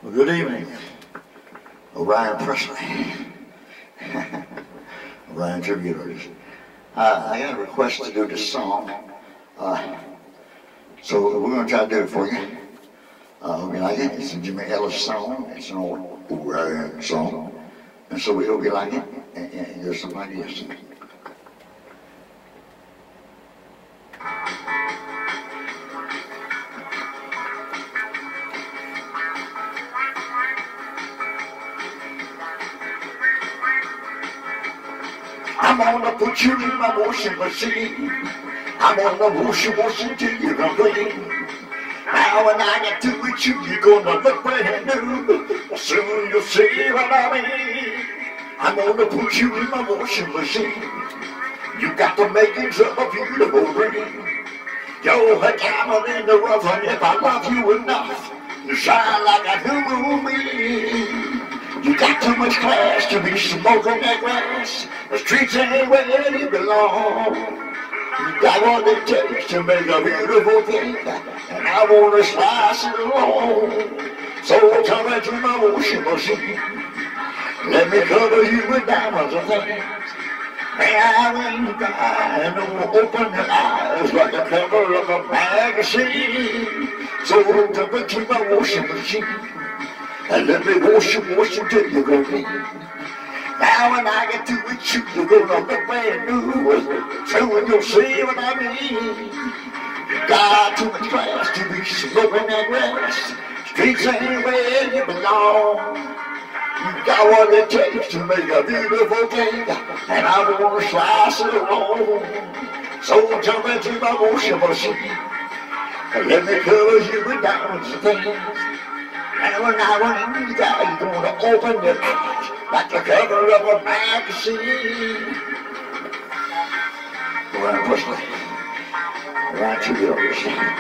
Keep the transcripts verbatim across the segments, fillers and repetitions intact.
Well, good evening, Orion Presley, Orion tributers. Uh, I got a request to do this song, uh, so we're going to try to do it for you. Uh, hope you like it. It's a Jimmy Ellis song. It's an old Orion song, and so we hope you like it. And, and there's some ideas. I'm gonna put you in my washing machine. I'm gonna wash you, wash you till you're clean. Now when I get to with you, you're gonna look brand new. Soon you'll see what I mean. I'm gonna put you in my washing machine. You got the makings of a beautiful ring. You're a diamond in the rough, and if I love you enough, you shine like a new moon. You got too much class to be smoking that grass. The streets ain't where you belong. You got what it takes to make a beautiful thing, and I wanna slice it along. So come into my washing machine. Let me cover you with diamonds and things. And when you cry, and open your eyes like the cover of a magazine. So jump into my washing machine. And let me wash you, wash you till you go clean. Now when I get to with you, you're gonna look brand new. Soon you'll see what I mean. You got too much class to be smoking that grass. Streets ain't where you belong. You got what it takes to make a beautiful thing, and I wanna slice it along. So jump into my washing machine, and let me cover you with diamonds and things. And when I run in the guy, you're gonna open your eyes like the cover of a magazine. Orion Presley, Orion tributers.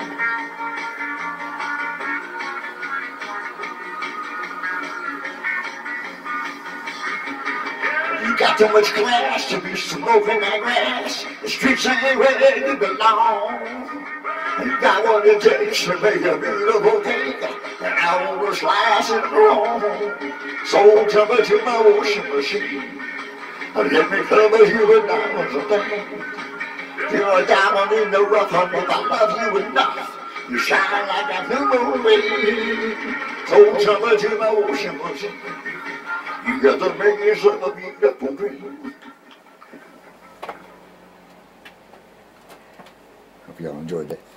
You got too much class to be smoking that grass. The streets ain't where you belong. You got what it takes to make a beautiful cake, and I wanna slice it wrong. So jump into my washing machine, and let me cover you with diamonds and things. You're a diamond in the rough, and if I love you enough, you shine like a new moon. So jump into my washing machine. You got the makings of a beautiful dream. Hope y'all enjoyed that.